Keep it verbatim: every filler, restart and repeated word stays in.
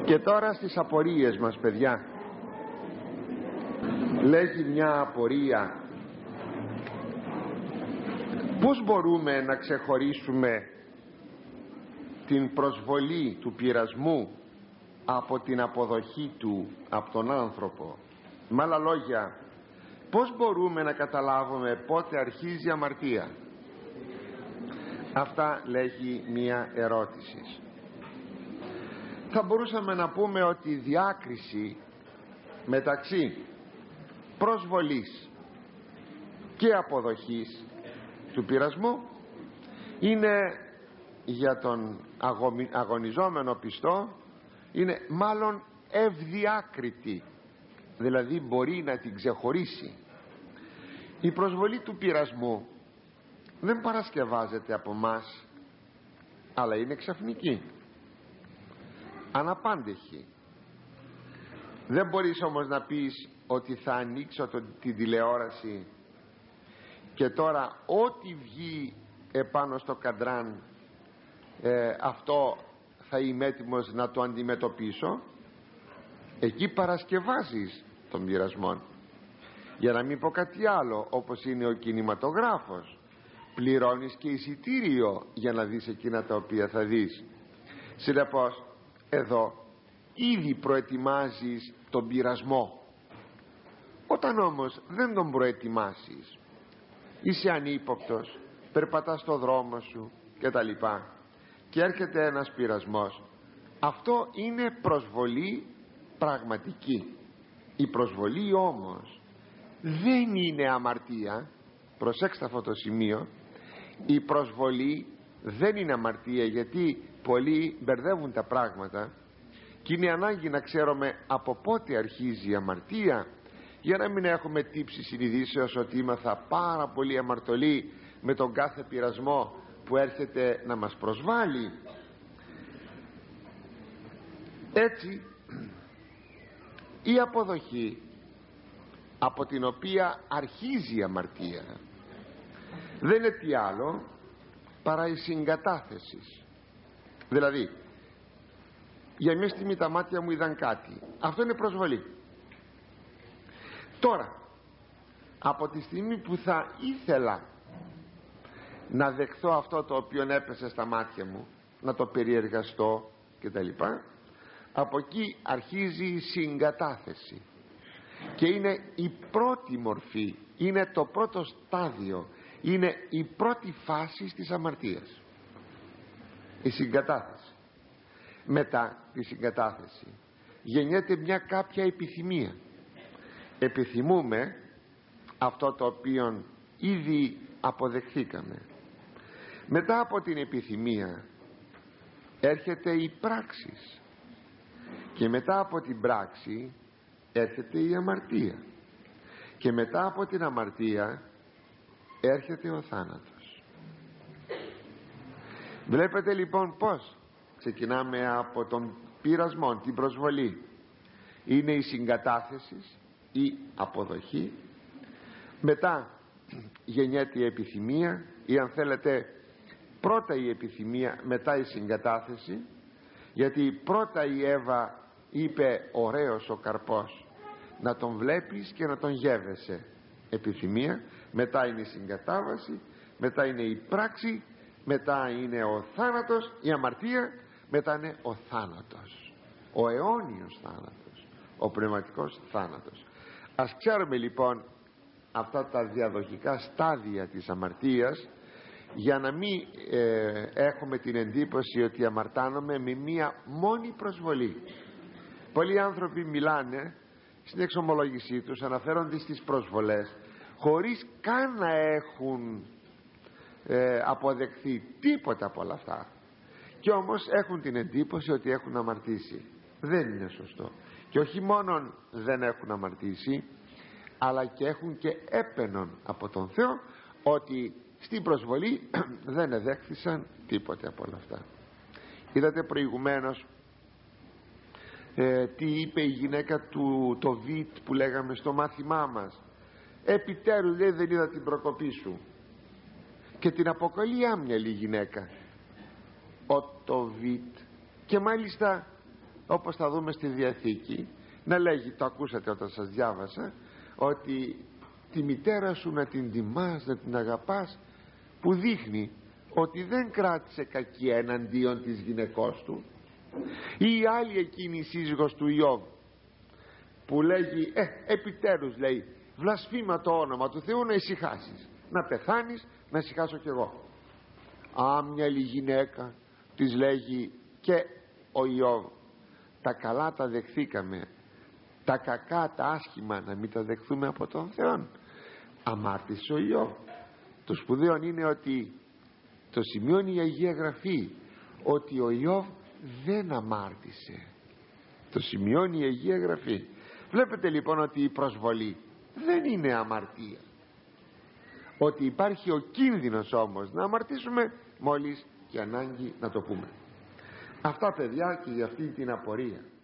Και τώρα στις απορίες μας, παιδιά. Λέγει μια απορία: πώς μπορούμε να ξεχωρίσουμε την προσβολή του πειρασμού από την αποδοχή του από τον άνθρωπο? Με άλλα λόγια, πώς μπορούμε να καταλάβουμε πότε αρχίζει η αμαρτία? Αυτά λέγει μια ερώτηση. Θα μπορούσαμε να πούμε ότι η διάκριση μεταξύ προσβολής και αποδοχής του πειρασμού είναι για τον αγωνιζόμενο πιστό, είναι μάλλον ευδιάκριτη, δηλαδή μπορεί να την ξεχωρίσει. Η προσβολή του πειρασμού δεν παρασκευάζεται από μας, αλλά είναι ξαφνική, αναπάντεχη. Δεν μπορείς όμως να πεις ότι θα ανοίξω το, την τηλεόραση και τώρα ό,τι βγει επάνω στο καντράν ε, αυτό θα είμαι έτοιμος να το αντιμετωπίσω. Εκεί παρασκευάζεις τον πειρασμό. Για να μην πω κάτι άλλο, όπως είναι ο κινηματογράφος, πληρώνεις και εισιτήριο για να δεις εκείνα τα οποία θα δεις. Συνεπώς εδώ ήδη προετοιμάζεις τον πειρασμό. Όταν όμως δεν τον προετοιμάσεις, είσαι ανύποπτος, περπατάς στο δρόμο σου και τα λοιπά, και έρχεται ένας πειρασμός, αυτό είναι προσβολή πραγματική. Η προσβολή όμως δεν είναι αμαρτία. Προσέξτε αυτό το σημείο. Η προσβολή δεν είναι αμαρτία, γιατί πολλοί μπερδεύουν τα πράγματα και είναι ανάγκη να ξέρουμε από πότε αρχίζει η αμαρτία, για να μην έχουμε τύψη συνειδήσεως ότι ήμαθα πάρα πολύ αμαρτωλοί με τον κάθε πειρασμό που έρχεται να μας προσβάλλει. Έτσι η αποδοχή από την οποία αρχίζει η αμαρτία δεν είναι τι άλλο παρά η συγκατάθεση. Δηλαδή, για μια στιγμή τα μάτια μου είδαν κάτι, αυτό είναι προσβολή. Τώρα, από τη στιγμή που θα ήθελα να δεχθώ αυτό το οποίο έπεσε στα μάτια μου, να το περιεργαστώ και τα λοιπά, από εκεί αρχίζει η συγκατάθεση και είναι η πρώτη μορφή, είναι το πρώτο στάδιο, είναι η πρώτη φάση της αμαρτίας, η συγκατάθεση. Μετά τη συγκατάθεση γεννιέται μια κάποια επιθυμία. Επιθυμούμε αυτό το οποίο ήδη αποδεχθήκαμε. Μετά από την επιθυμία έρχεται η πράξη και μετά από την πράξη έρχεται η αμαρτία και μετά από την αμαρτία έρχεται ο θάνατος. Βλέπετε λοιπόν πως ξεκινάμε από τον πειρασμό, την προσβολή. Είναι η συγκατάθεση, η αποδοχή. Μετά γεννιέται η επιθυμία, ή αν θέλετε πρώτα η επιθυμία, μετά η συγκατάθεση, γιατί πρώτα η Εύα είπε ωραίος ο καρπός, να τον βλέπεις και να τον γεύεσαι. Επιθυμία, μετά είναι η συγκατάβαση, μετά είναι η πράξη, μετά είναι ο θάνατος, η αμαρτία, μετά είναι ο θάνατος, ο αιώνιος θάνατος, ο πνευματικός θάνατος. Ας ξέρουμε λοιπόν αυτά τα διαδοχικά στάδια της αμαρτίας, για να μην ε, έχουμε την εντύπωση ότι αμαρτάνομαι με μία μόνη προσβολή. Πολλοί άνθρωποι μιλάνε στην εξομολόγησή τους, αναφέρονται στις προσβολές χωρίς καν να έχουν ε, αποδεχθεί τίποτα από όλα αυτά, και όμως έχουν την εντύπωση ότι έχουν αμαρτήσει. Δεν είναι σωστό. Και όχι μόνον δεν έχουν αμαρτήσει, αλλά και έχουν και έπαινον από τον Θεό ότι στην προσβολή δεν εδέχθησαν τίποτε από όλα αυτά. Είδατε προηγουμένως ε, τι είπε η γυναίκα του, το Βιτ που λέγαμε στο μάθημά μας. Επιτέλους, λέει, δεν είδα την προκοπή σου. Και την αποκαλεί άμυαλη η γυναίκα, ο το Βιτ, και μάλιστα όπως θα δούμε στη Διαθήκη, να λέγει, το ακούσατε όταν σας διάβασα, ότι τη μητέρα σου να την τιμάς, να την αγαπάς, που δείχνει ότι δεν κράτησε κακία εναντίον της γυναικός του. Ή η άλλη εκείνη η σύζυγος του Ιώβ, που λέγει, ε, επιτέλους λέει, βλασφήμα το όνομα του Θεού, να ησυχάσεις, να πεθάνεις, να ησυχάσω κι εγώ. Άμυαλη γυναίκα, της λέγει και ο Ιώβ, τα καλά τα δεχθήκαμε, τα κακά, τα άσχημα να μην τα δεχθούμε από τον Θεό. Αμάρτησε ο Ιώβ. Το σπουδαίο είναι ότι το σημειώνει η Αγία Γραφή, ότι ο Ιώβ δεν αμάρτησε. Το σημειώνει η Αγία Γραφή. Βλέπετε λοιπόν ότι η προσβολή δεν είναι αμαρτία. Ότι υπάρχει ο κίνδυνος όμως να αμαρτήσουμε, μόλις και ανάγκη να το πούμε. Αυτά παιδιά, και για αυτή την απορία